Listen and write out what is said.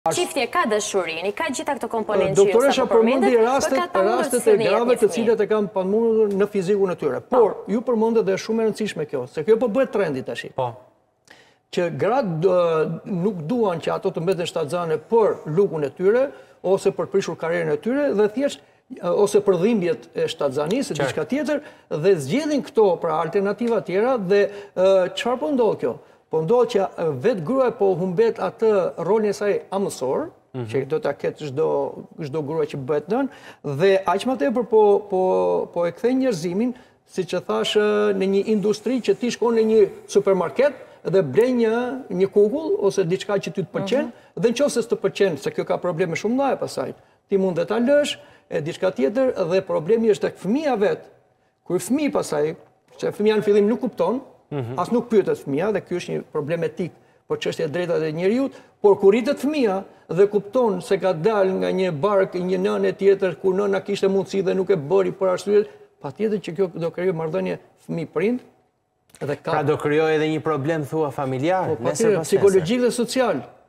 Çiftje ka dashurini, ka gjitha këto komponentë që Doktoresha përmendi rastet e grave të cilët e kanë pamundur në fizikun e tyre. Por, ju përmendet dhe shumë e rëndësishme kjo, se kjo po bëhet trendi tash. Po. Që gratë nuk duan që ato të mbeten shtatzane për lukun e tyre, ose për prishur karrierën e tyre, dhe thjesht ose për dhimbjet e shtatzanisë, diçka tjetër, dhe zgjedhin këto pra alternativa tjera dhe çfarë po ndodh kjo? Po ndodh që vetë gruaja po humbet atë rolin e saj amësor, që do ta ketë çdo grua që bëhet nën, dhe aq më tepër po e kthen njerëzimin, siç e thash, në një industri që ti shkon në një supermarket dhe blen një kukull ose diçka që ty të pëlqen, dhe nëse s'të pëlqen, se kjo ka probleme shumë mëdha pasaj, ti mund të ta lësh e diçka tjetër, dhe problemi është tek fëmia vet. Kur fëmijë pasaj, se fëmia në fillim nuk kupton, as nuk pyetet fëmia, dhe ky është një problem etik për çështje e drejtave të njerëzit, por kur rritet fëmia dhe kupton se ka dalë nga një bark një nënë tjetër ku nëna kishte mundësi dhe nuk e bëri për arsye, patjetër që kjo do krijojë marrëdhënie fëmijë-prind. Pra do krijojë edhe një problem thua familjar, psikologjik dhe social.